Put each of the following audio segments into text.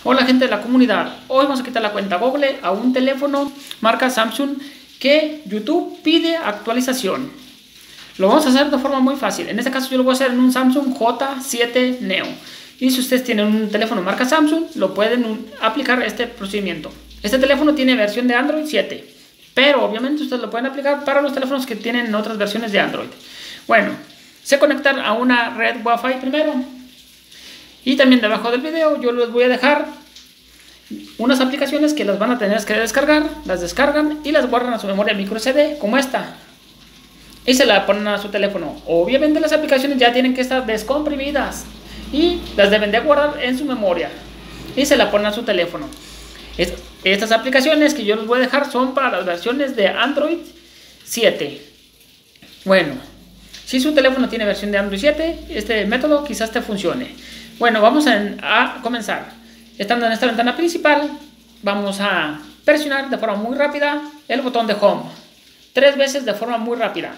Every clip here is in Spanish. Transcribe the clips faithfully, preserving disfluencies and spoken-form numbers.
Hola gente de la comunidad, hoy vamos a quitar la cuenta Google a un teléfono marca Samsung que YouTube pide actualización. Lo vamos a hacer de forma muy fácil. En este caso yo lo voy a hacer en un Samsung J siete Neo. Y si ustedes tienen un teléfono marca Samsung, lo pueden aplicar este procedimiento. Este teléfono tiene versión de Android siete, pero obviamente ustedes lo pueden aplicar para los teléfonos que tienen otras versiones de Android. Bueno, se conectan a una red Wi-Fi primero. Y también debajo del video yo les voy a dejar unas aplicaciones que las van a tener que descargar. Las descargan y las guardan a su memoria micro S D como esta. Y se la ponen a su teléfono. Obviamente las aplicaciones ya tienen que estar descomprimidas y las deben de guardar en su memoria. Y se la ponen a su teléfono. Estas aplicaciones que yo les voy a dejar son para las versiones de Android siete. Bueno, si su teléfono tiene versión de Android siete, este método quizás te funcione. Bueno, vamos a, a comenzar. Estando en esta ventana principal, vamos a presionar de forma muy rápida el botón de Home. Tres veces de forma muy rápida.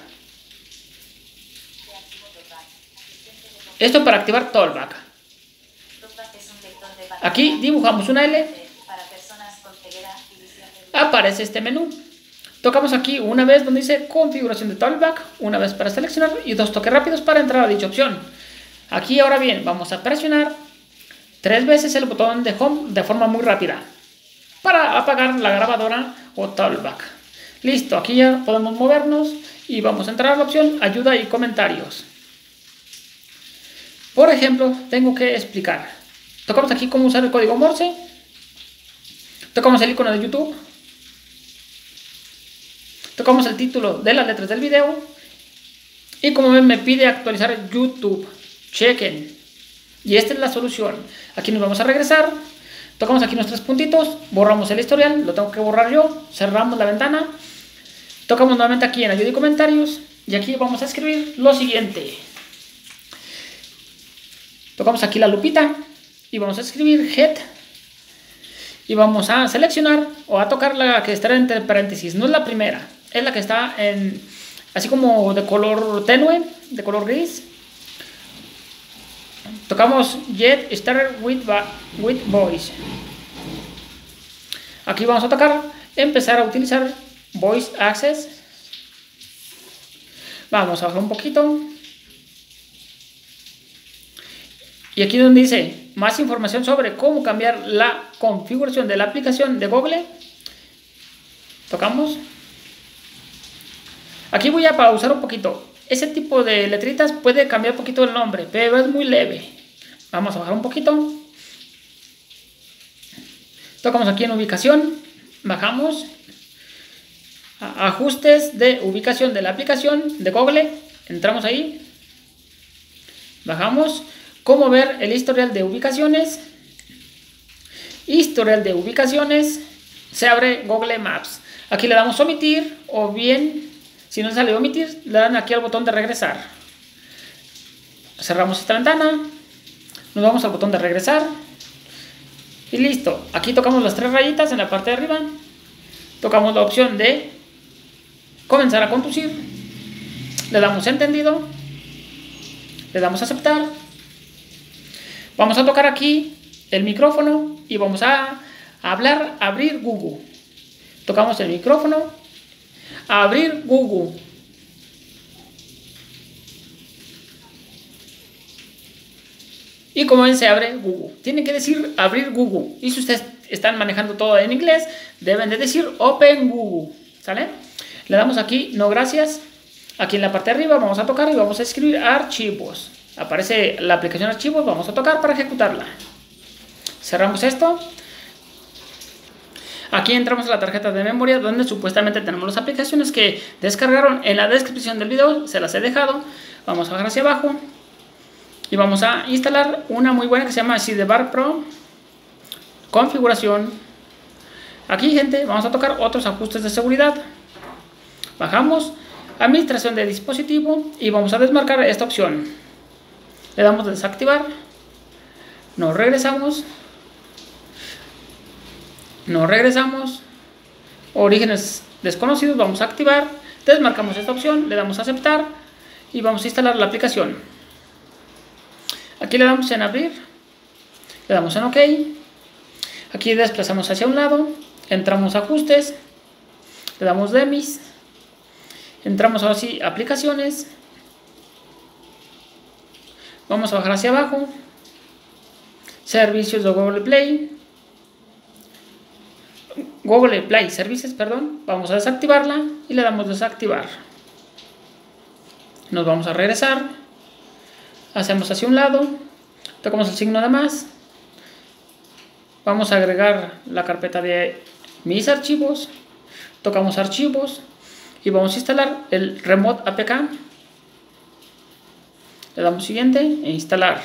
Esto para activar Talkback. Aquí dibujamos una L. Aparece este menú. Tocamos aquí una vez donde dice configuración de Talkback, una vez para seleccionar y dos toques rápidos para entrar a dicha opción. Aquí ahora bien vamos a presionar tres veces el botón de Home de forma muy rápida para apagar la grabadora o Talkback. Listo, aquí ya podemos movernos y vamos a entrar a la opción ayuda y comentarios. Por ejemplo, tengo que explicar. Tocamos aquí cómo usar el código Morse. Tocamos el icono de YouTube. Tocamos el título de las letras del video. Y como ven me pide actualizar YouTube. Chequen. Y esta es la solución. Aquí nos vamos a regresar. Tocamos aquí nuestros puntitos. Borramos el historial. Lo tengo que borrar yo. Cerramos la ventana. Tocamos nuevamente aquí en ayuda y comentarios. Y aquí vamos a escribir lo siguiente. Tocamos aquí la lupita. Y vamos a escribir head. Y vamos a seleccionar o a tocar la que estará entre paréntesis. No es la primera. Es la que está en así como de color tenue. De color gris. Tocamos Get Started with, with Voice. Aquí vamos a tocar empezar a utilizar Voice Access. Vamos a bajar un poquito. Y aquí donde dice más información sobre cómo cambiar la configuración de la aplicación de Google. Tocamos. Aquí voy a pausar un poquito. Ese tipo de letritas puede cambiar un poquito el nombre, pero es muy leve. Vamos a bajar un poquito. Tocamos aquí en ubicación. Bajamos. Ajustes de ubicación de la aplicación de Google. Entramos ahí. Bajamos. Cómo ver el historial de ubicaciones. Historial de ubicaciones. Se abre Google Maps. Aquí le damos omitir o bien... Si no sale omitir, le dan aquí al botón de regresar. Cerramos esta ventana. Nos vamos al botón de regresar. Y listo. Aquí tocamos las tres rayitas en la parte de arriba. Tocamos la opción de comenzar a conducir. Le damos entendido. Le damos a aceptar. Vamos a tocar aquí el micrófono y vamos a hablar, abrir Google. Tocamos el micrófono. Abrir Google. Y como ven se abre Google. Tienen que decir abrir Google. Y si ustedes están manejando todo en inglés, deben de decir Open Google. ¿Sale? Le damos aquí no gracias. Aquí en la parte de arriba vamos a tocar y vamos a escribir archivos. Aparece la aplicación archivos. Vamos a tocar para ejecutarla. Cerramos esto. Aquí entramos a la tarjeta de memoria donde supuestamente tenemos las aplicaciones que descargaron. En la descripción del video se las he dejado. Vamos a bajar hacia abajo y vamos a instalar una muy buena que se llama Sidebar Pro. Configuración. Aquí, gente, vamos a tocar otros ajustes de seguridad. Bajamos administración de dispositivo y vamos a desmarcar esta opción. Le damos a desactivar. Nos regresamos. Nos regresamos. Orígenes desconocidos. Vamos a activar. Desmarcamos esta opción. Le damos a aceptar. Y vamos a instalar la aplicación. Aquí le damos en abrir. Le damos en OK. Aquí desplazamos hacia un lado, entramos a ajustes, le damos demis, entramos ahora sí a aplicaciones, vamos a bajar hacia abajo, servicios de Google Play, Google Play Services, perdón, vamos a desactivarla y le damos desactivar. Nos vamos a regresar, hacemos hacia un lado, tocamos el signo de más, vamos a agregar la carpeta de mis archivos, tocamos archivos y vamos a instalar el Remote A P K, le damos siguiente e instalar.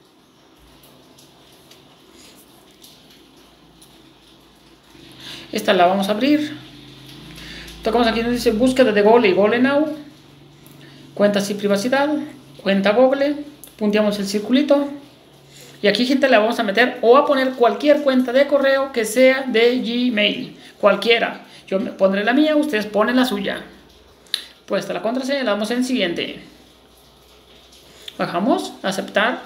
Esta la vamos a abrir, tocamos aquí donde dice búsqueda de Google y Google Now, cuentas y privacidad, cuenta Google, punteamos el circulito y aquí, gente, le vamos a meter o a poner cualquier cuenta de correo que sea de Gmail, cualquiera. Yo me pondré la mía, ustedes ponen la suya. Puesta la contraseña, le damos en siguiente. Bajamos, aceptar.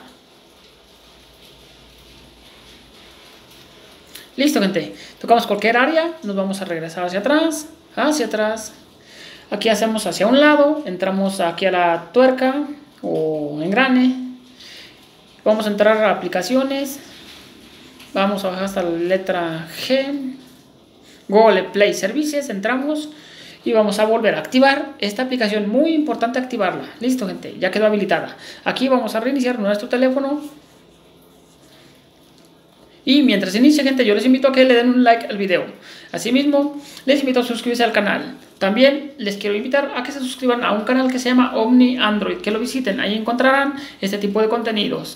Listo, gente. Tocamos cualquier área, nos vamos a regresar hacia atrás, hacia atrás. Aquí hacemos hacia un lado, entramos aquí a la tuerca o engrane. Vamos a entrar a aplicaciones, vamos a bajar hasta la letra G, Google Play Services, entramos y vamos a volver a activar esta aplicación, muy importante activarla. Listo, gente, ya quedó habilitada. Aquí vamos a reiniciar nuestro teléfono y mientras inicia, gente, yo les invito a que le den un like al video. Asimismo, les invito a suscribirse al canal. También les quiero invitar a que se suscriban a un canal que se llama Omni Android, que lo visiten, ahí encontrarán este tipo de contenidos.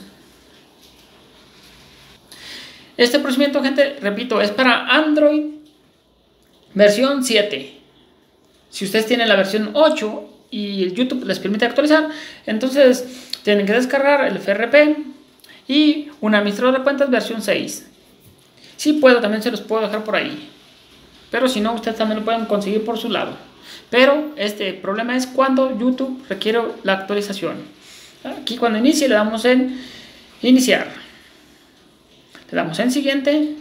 Este procedimiento, gente, repito, es para Android versión siete. Si ustedes tienen la versión ocho y YouTube les permite actualizar, entonces tienen que descargar el F R P y un administrador de cuentas versión seis. Si puedo, también se los puedo dejar por ahí, pero si no, ustedes también lo pueden conseguir por su lado. Pero este problema es cuando YouTube requiere la actualización. Aquí, cuando inicie, le damos en iniciar. Le damos en siguiente,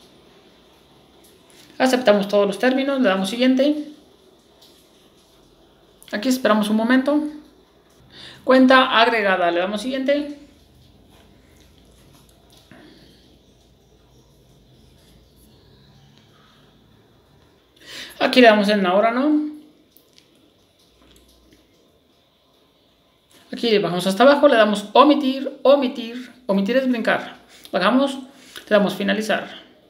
aceptamos todos los términos, le damos siguiente, aquí esperamos un momento, cuenta agregada, le damos siguiente, aquí le damos en ahora no, aquí bajamos hasta abajo, le damos omitir, omitir, omitir es brincar, bajamos, le damos finalizar.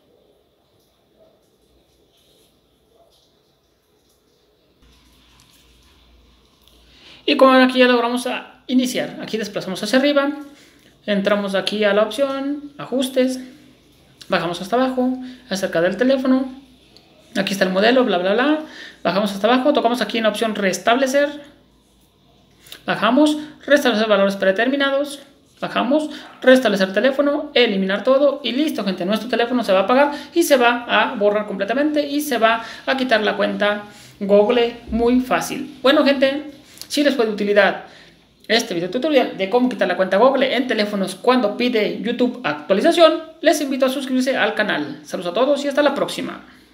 Y como ven, aquí ya logramos a iniciar. Aquí desplazamos hacia arriba, entramos aquí a la opción ajustes, bajamos hasta abajo, acerca del teléfono, aquí está el modelo, bla bla bla, bajamos hasta abajo, tocamos aquí en la opción restablecer, bajamos, restablecer valores predeterminados, bajamos, restablecer teléfono, eliminar todo y listo, gente, nuestro teléfono se va a apagar y se va a borrar completamente y se va a quitar la cuenta Google muy fácil. Bueno, gente, si les fue de utilidad este video tutorial de cómo quitar la cuenta Google en teléfonos cuando pide YouTube actualización, les invito a suscribirse al canal. Saludos a todos y hasta la próxima.